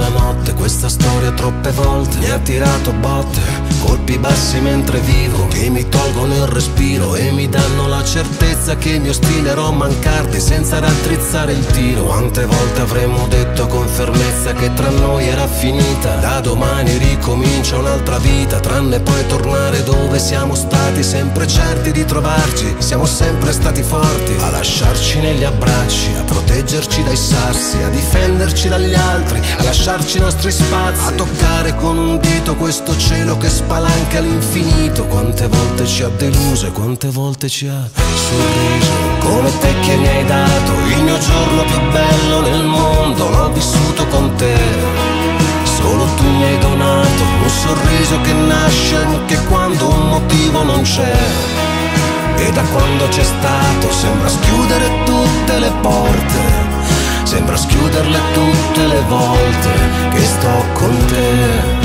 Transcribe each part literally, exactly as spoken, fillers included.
nella notte, questa storia troppe volte mi ha tirato botte, colpi bassi mentre vivo, che mi tolgono il respiro e mi danno la certezza che mi ostinerò a mancarti senza raddrizzare il tiro. Quante volte avremmo detto con fermezza che tra noi era finita, da domani ricomincia un'altra vita, tranne poi tornare dove siamo stati, sempre certi di trovarci. Siamo sempre stati forti, a lasciarci negli abbracci, a proteggerci dai sassi, a difenderci dagli altri, a lasciarci i nostri spazi, a toccare con un dito questo cielo che spalanca all'infinito. Quante volte ci ha deluso e quante volte ci ha sorriso. Come te che mi hai dato il mio giorno più bello nel mondo, l'ho vissuto con te. Solo tu mi hai donato un sorriso che nasce anche quando un motivo non c'è. E da quando c'è stato sembra schiudere tutte le porte, sembra schiuderle tutte le volte che sto con te.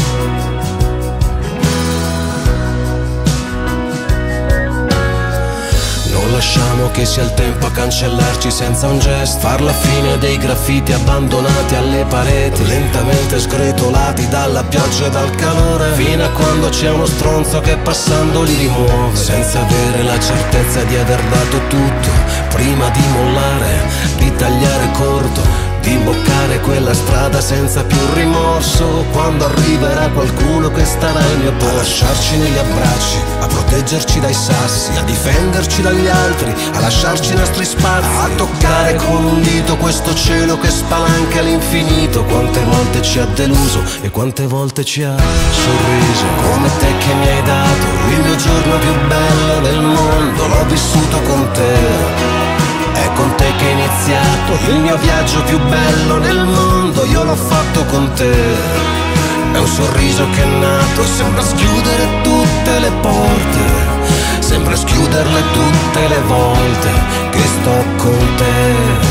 Non lasciamo che sia il tempo a cancellarci senza un gesto, far la fine dei graffiti abbandonati alle pareti, lentamente sgretolati dalla pioggia e dal calore, fino a quando c'è uno stronzo che passando li rimuove, senza avere la certezza di aver dato tutto, prima di mollare, di tagliare corto, di imboccare quella strada senza più rimorso. Quando arriverà qualcuno che starà al mio posto, a lasciarci negli abbracci, a proteggerci dai sassi, a difenderci dagli altri, a lasciarci i nostri spazi, a toccare con un dito questo cielo che spalanca all'infinito. Quante volte ci ha deluso e quante volte ci ha sorriso. Come te che mi hai dato il mio giorno più bello del mondo, l'ho vissuto con te. È con te che è iniziato il mio viaggio più bello nel mondo, io l'ho fatto con te. È un sorriso che è nato, sembra schiudere tutte le porte, sembra schiuderle tutte le volte che sto con te.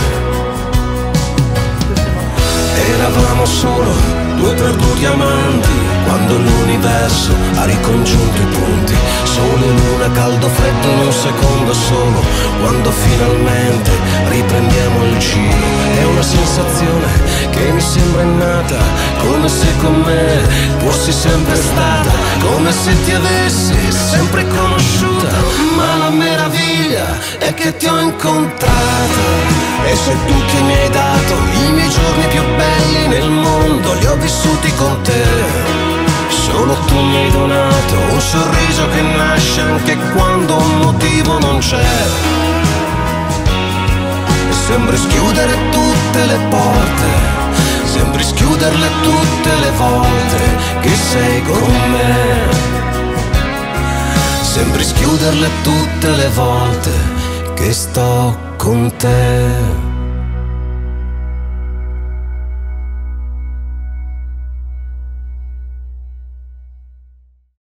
Eravamo solo due perduti amanti, quando l'universo ha ricongiunto i punti. Sole e luna, caldo, freddo in un secondo solo, quando finalmente riprendiamo il giro. È una sensazione che mi sembra innata, come se con me fossi sempre stata, come se ti avessi sempre conosciuta. Ma la meraviglia è che ti ho incontrata, e sei tu che mi hai dato i miei giorni più belli nel mondo, li ho vissuti con te. Solo tu mi hai donato un sorriso che nasce anche quando un motivo non c'è. E sembri schiudere tutte le porte, sembri schiuderle tutte le volte che sei con me. Sembri schiuderle tutte le volte che sto con te.